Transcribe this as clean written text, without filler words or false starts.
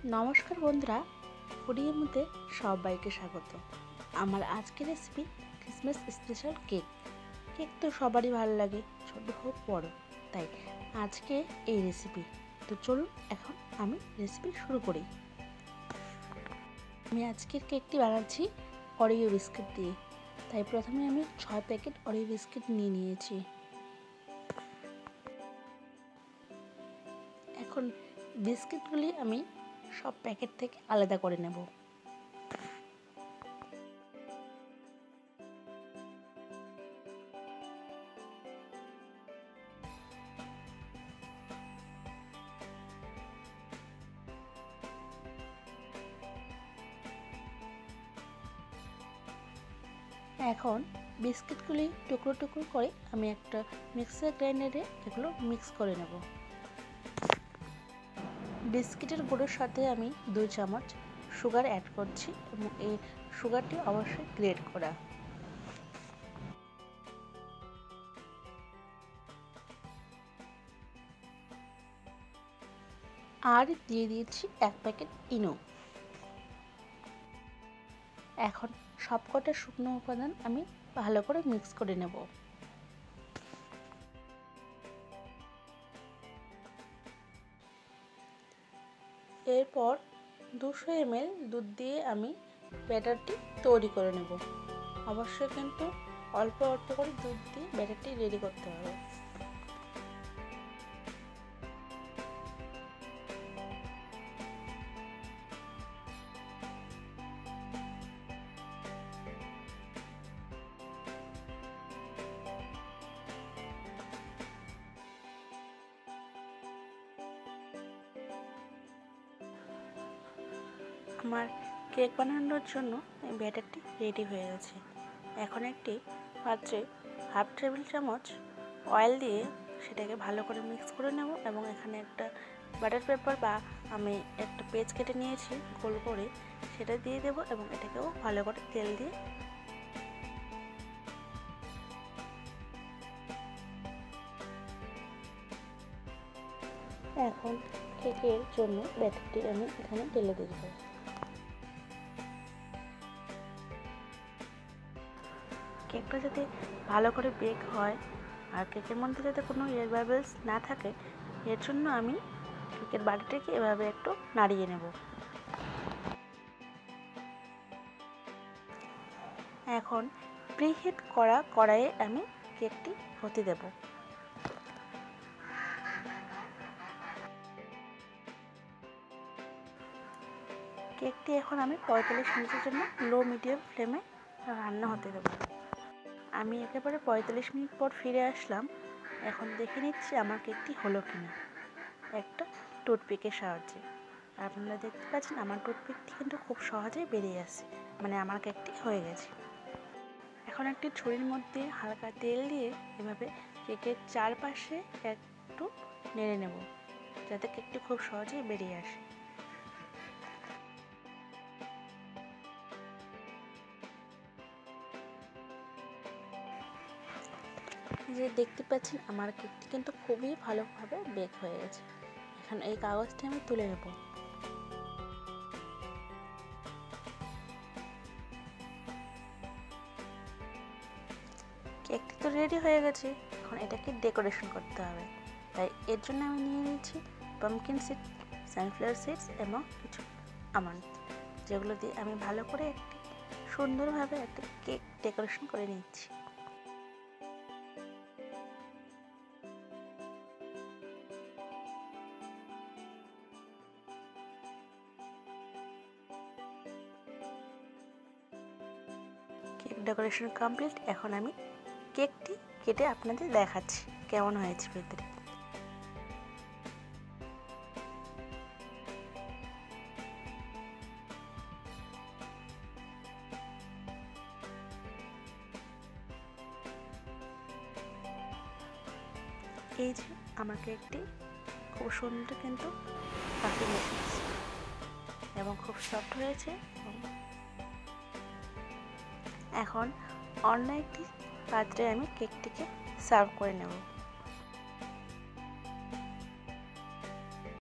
নমস্কার বন্ধুরা, ফুডির মধ্যে সবাইকে স্বাগত। আমার আজকের recipe Christmas special cake. Cake তো সবারই ভালো লাগে, ছোট হোক বড়, তাই আজকে এই রেসিপি। তো চলুন এখন আমি রেসিপি শুরু করি। আমি আজকের কেকটি বানাচ্ছি অরিও বিস্কিট দিয়ে, তাই প্রথমে আমি 6 প্যাকেট অরিও বিস্কিট নিয়ে নিয়েছি। এখন বিস্কিটগুলি আমি সব প্যাকেট থেকে আলাদা করে নেব। এখন বিস্কিটগুলি টুকরো টুকরো করে আমি একটা মিক্সার গ্রাইন্ডারে এগুলো মিক্স করে নেব। বিস্কিটের গুঁড়োর সাথে আমি 2 চামচ সুগার অ্যাড করছি এবং এই সুগারটি অবশ্যই গ্রেট করা। আর দিয়ে দিয়েছি 1 প্যাকেট ইনো। এখন সবকটা শুকনো উপাদান আমি ভালো করে মিক্স করে নেব। এরপর 200 ml দুধ দিয়ে আমি ব্যাটারটি তৈরি করে নেব। অবশ্যই কিন্তু অল্প অল্প করে দুধ দিয়ে ব্যাটারটি রেডি করতে হবে। আমার কেক বানানোর জন্য ব্যাটারটি রেডি হয়ে গেছে। এখন একটি পাত্রে 1/2 টেবিল চামচ অয়েল দিয়ে সেটাকে ভালো করে মিক্স করে নেব এবং এখানে একটা বাটার পেপার বা আমি একটা পেজ কেটে নিয়েছি গোল করে, সেটা দিয়ে দেব এবং এটাকেও ভালো করে তেল দিয়ে এখন কেকের জন্য ব্যাটারটি আমি এখানে ঢেলে দেব। কেকটা যাতে ভালো করে বেক হয় আর কেকের মধ্যে যাতে কোনো এয়ার বাবলস না থাকে, এর জন্য আমি কেকের বাটিটাকে এভাবে একটু নাড়িয়ে নেব। এখন প্রিহিট করা কড়াইয়ে আমি কেকটি হতে দেব। কেকটি এখন আমি 45 মিনিটের জন্য লো মিডিয়াম ফ্লেমে রান্না হতে দেব। আমি একেবারে 45 মিনিট পর ফিরে আসলাম। এখন দেখে নিচ্ছি আমার কেকটি হলো কিনা একটা টুথপিকের সাহায্যে। আপনারা দেখতে পাচ্ছেন আমার টুথপিকটি কিন্তু খুব সহজেই বেরিয়ে আসে, মানে আমার কেকটি হয়ে গেছে। এখন একটি ছুরির মধ্যে হালকা তেল দিয়ে এভাবে কেকের চারপাশে একটু নেড়ে নেব যাতে কেকটি খুব সহজেই বেরিয়ে আসে। যে দেখতে পাচ্ছেন আমার কেকটি কিন্তু খুবই ভালোভাবে বেক হয়ে গেছে। এখন এই কাগজটি আমি তুলে নেব। কেকটি তো রেডি হয়ে গেছে, এখন এটাকে ডেকোরেশন করতে হবে। তাই এর জন্য আমি নিয়ে নিয়েছি পাম্পকিন সিড, সানফ্লাওয়ার সিডস এবং কিছু আমন্ড, যেগুলো দিয়ে আমি ভালো করে একটি সুন্দরভাবে একটা কেক ডেকোরেশন করে নিচ্ছি। Cake decoration complete. এখন আমি কেকটি কেটে আপনাদের দেখাচ্ছি কেমন হয়েছে ভেতরে। এই যে আমার কেকটি খুব সুন্দর কিন্তু কাটিং হয়েছে এবং খুব সফট হয়েছে। এখন অন্য একটি পাত্রে আমি কেকটিকে সার্ভ করে নেব।